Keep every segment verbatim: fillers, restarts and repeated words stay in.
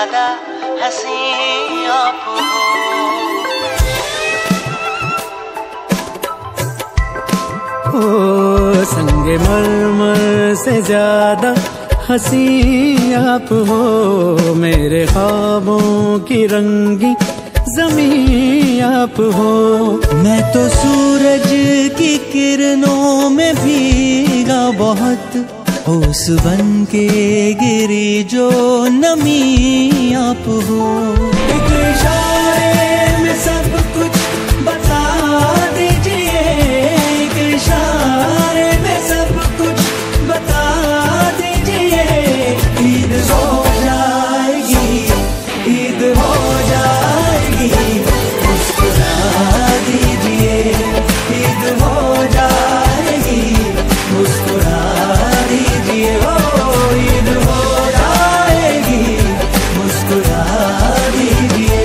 ज्यादा हंसी आप हो। ओ संगे मरमर से ज्यादा हंसी आप हो, मेरे ख्वाबों की रंगी ज़मीं आप हो। मैं तो सूरज की किरणों में भीगा बहुत, ओस बन के गिरी जो नमी आप हो। एक इशारे में सब कुछ बता दीजिए, एक इशारे में सब कुछ बता दीजिए। ईद हो जाएगी, ईद हो जाएगी, मुस्कुरा दीजिए। ईद हो जाएगी, मुस्कुरा दीजिए। ओ ईद हो जाएगी, मुस्कुरा दीजिए।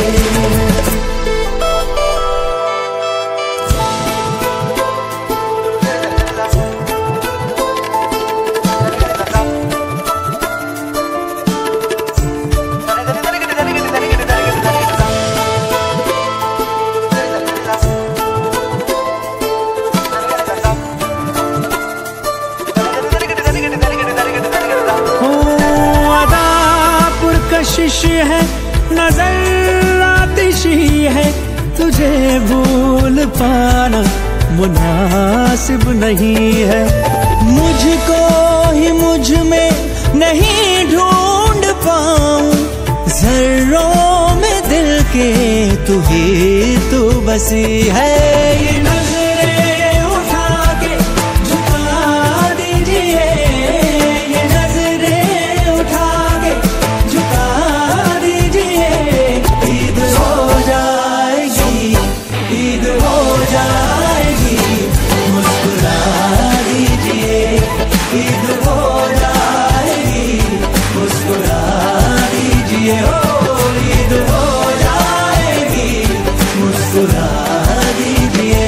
कशिश है नजर आतिशी है, तुझे भूल पाना मुनासिब नहीं है। मुझको ही मुझ में नहीं ढूंढ पाऊं, जर्रों में दिल के तू ही तू बसी है। ये नजरें उठा के झुका दीजिए, ये नजरें उठा के झुका दीजिए। ईद हो जाएगी, ईद हो जाएगी, मुस्कुरा दीजिए। ईद हो जाएगी, मुस्कुरा दीजिए। ओ ईद हो जाएगी, मुस्कुरा दीजिए।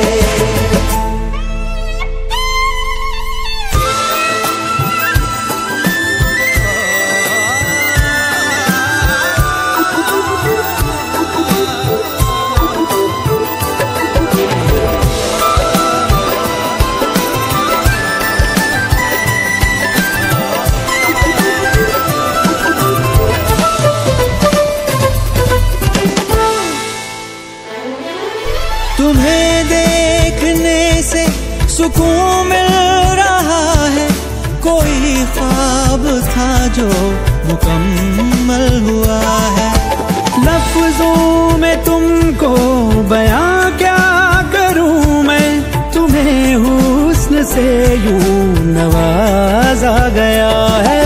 तुम्हें देखने से सुकून मिल रहा है, कोई ख्वाब था जो मुकम्मल हुआ है। लफ्जों में तुमको बयां क्या करूं मैं, तुम्हें हुस्न से यूं नवाजा गया है।